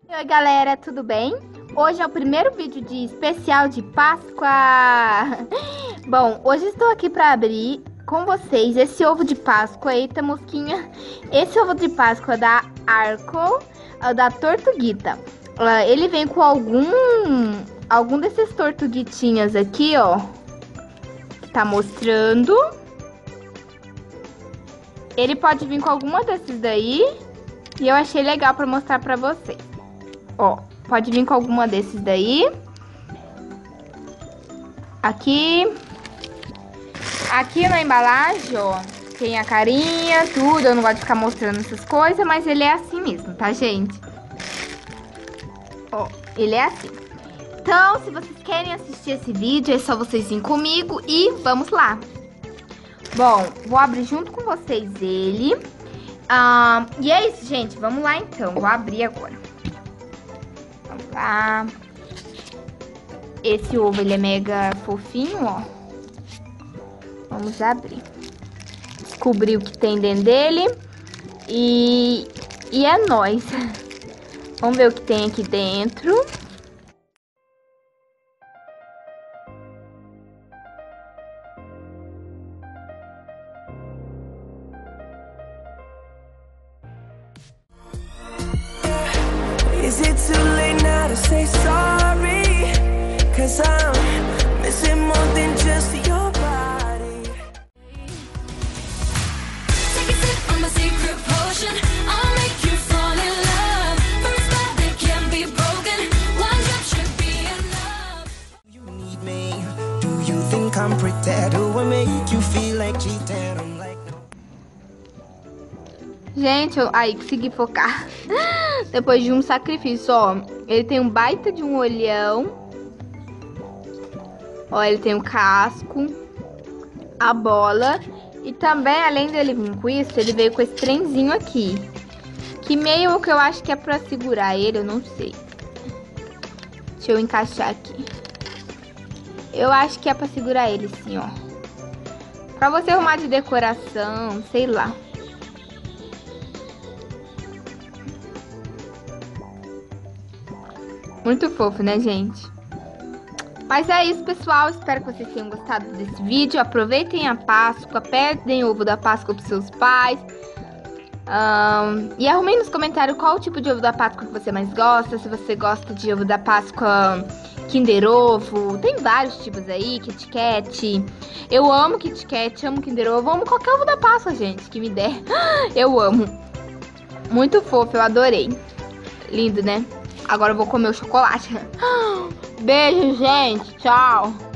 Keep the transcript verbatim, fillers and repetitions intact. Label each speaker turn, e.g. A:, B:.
A: Oi galera, tudo bem? Hoje é o primeiro vídeo de especial de Páscoa. Bom, hoje estou aqui para abrir com vocês esse ovo de Páscoa. Eita mosquinha. Esse ovo de Páscoa da Arco, da Tortuguita. Ele vem com algum algum desses tortuguitinhas aqui, ó. Tá mostrando. Ele pode vir com alguma desses daí. E eu achei legal para mostrar para vocês. Ó, pode vir com alguma desses daí. Aqui. Aqui na embalagem, ó, tem a carinha, tudo. Eu não gosto de ficar mostrando essas coisas, mas ele é assim mesmo, tá, gente? Ó, ele é assim. Então, se vocês querem assistir esse vídeo, é só vocês virem comigo e vamos lá. Bom, vou abrir junto com vocês ele. Ah, e é isso, gente. Vamos lá, então. Vou abrir agora. Vamos lá. Esse ovo, ele é mega fofinho, ó. Vamos abrir. Descobrir o que tem dentro dele. E, e é nóis. Vamos ver o que tem aqui dentro.
B: Is it too late now to say sorry? Cause I'm missing more than just your body.
C: Take a sip on my secret potion. I'll make you fall in love. First love that can't be broken. One drop should be enough.
B: You need me. Do you think I'm pretty? Do I make you feel like cheating? I'm like no.
A: Gente, eu... aí, consegui focar. Depois de um sacrifício, ó. Ele tem um baita de um olhão. Ó, ele tem o casco. A bola. E também, além dele vir com isso, ele veio com esse trenzinho aqui. Que meio que eu acho que é pra segurar ele, eu não sei. Deixa eu encaixar aqui. Eu acho que é pra segurar ele, sim, ó. Pra você arrumar de decoração, sei lá. Muito fofo, né, gente? Mas é isso, pessoal. Espero que vocês tenham gostado desse vídeo. Aproveitem a Páscoa. Pedem ovo da Páscoa pros seus pais. Um, e arrumem nos comentários qual o tipo de ovo da Páscoa que você mais gosta. Se você gosta de ovo da Páscoa Kinder Ovo. Tem vários tipos aí. Kit Kat. Eu amo Kit Kat, amo Kinder Ovo. Amo qualquer ovo da Páscoa, gente, que me der. Eu amo. Muito fofo, eu adorei. Lindo, né? Agora eu vou comer o chocolate. Beijo, gente. Tchau.